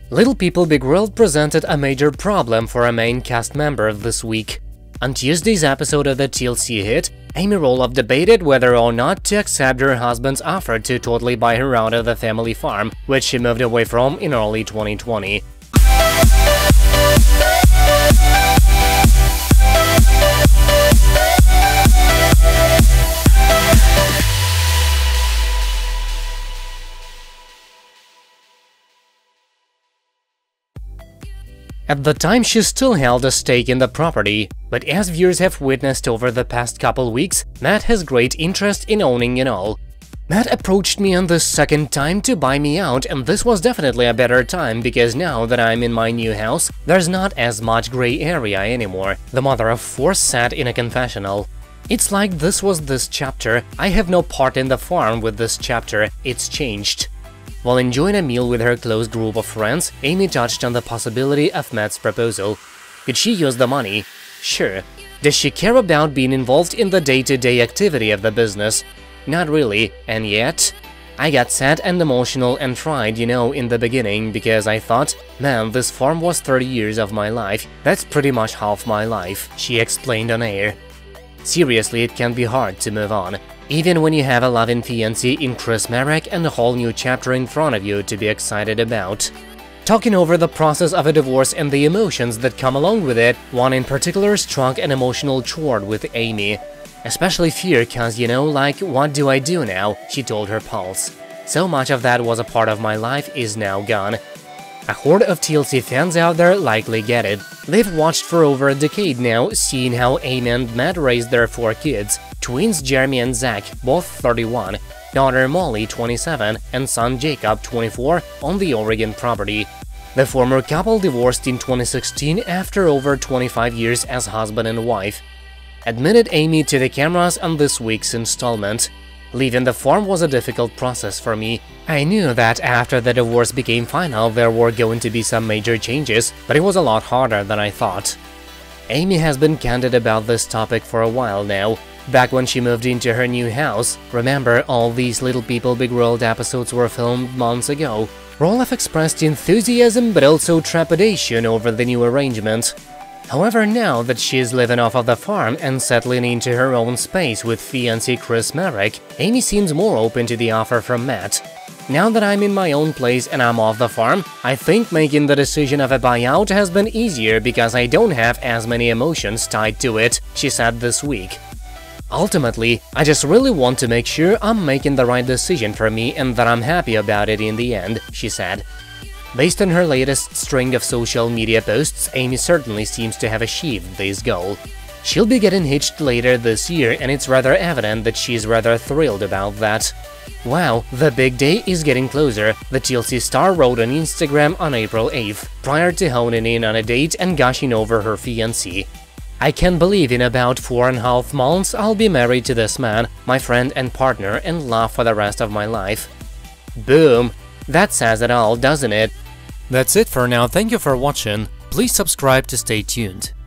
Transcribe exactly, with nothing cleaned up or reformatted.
Little People Big World presented a major problem for a main cast member this week. On Tuesday's episode of the T L C hit, Amy Roloff debated whether or not to accept her husband's offer to totally buy her out of the family farm, which she moved away from in early twenty twenty. At the time, she still held a stake in the property, but as viewers have witnessed over the past couple weeks, Matt has great interest in owning it all. Matt approached me on the second time to buy me out, and this was definitely a better time because now that I'm in my new house, there's not as much gray area anymore, the mother of four said in a confessional. It's like this was this chapter, I have no part in the farm with this chapter, it's changed. While enjoying a meal with her close group of friends, Amy touched on the possibility of Matt's proposal. Could she use the money? Sure. Does she care about being involved in the day-to-day activity of the business? Not really, and yet… I got sad and emotional and cried, you know, in the beginning, because I thought, man, this farm was thirty years of my life, that's pretty much half my life, she explained on air. Seriously, it can be hard to move on, even when you have a loving fiancé in Chris Marek and a whole new chapter in front of you to be excited about. Talking over the process of a divorce and the emotions that come along with it, one in particular struck an emotional chord with Amy. Especially fear, cause you know, like, what do I do now, she told her Pulse. So much of that was a part of my life is now gone. A horde of T L C fans out there likely get it. They've watched for over a decade now, seeing how Amy and Matt raised their four kids, twins Jeremy and Zach, both thirty-one, daughter Molly, twenty-seven, and son Jacob, twenty-four, on the Oregon property. The former couple divorced in twenty sixteen after over twenty-five years as husband and wife. Admitted Amy to the cameras on this week's installment. Leaving the farm was a difficult process for me. I knew that after the divorce became final there were going to be some major changes, but it was a lot harder than I thought. Amy has been candid about this topic for a while now. Back when she moved into her new house, remember all these Little People Big World episodes were filmed months ago, Roloff expressed enthusiasm but also trepidation over the new arrangement. However, now that she is living off of the farm and settling into her own space with fiancé Chris Marek, Amy seems more open to the offer from Matt. Now that I'm in my own place and I'm off the farm, I think making the decision of a buyout has been easier because I don't have as many emotions tied to it, she said this week. Ultimately, I just really want to make sure I'm making the right decision for me and that I'm happy about it in the end, she said. Based on her latest string of social media posts, Amy certainly seems to have achieved this goal. She'll be getting hitched later this year, and it's rather evident that she's rather thrilled about that. Wow, the big day is getting closer, the T L C star wrote on Instagram on April eighth, prior to honing in on a date and gushing over her fiancé. I can't believe in about four and a half months I'll be married to this man, my friend and partner, and love for the rest of my life. Boom! That says it all, doesn't it? That's it for now, thank you for watching, please subscribe to stay tuned.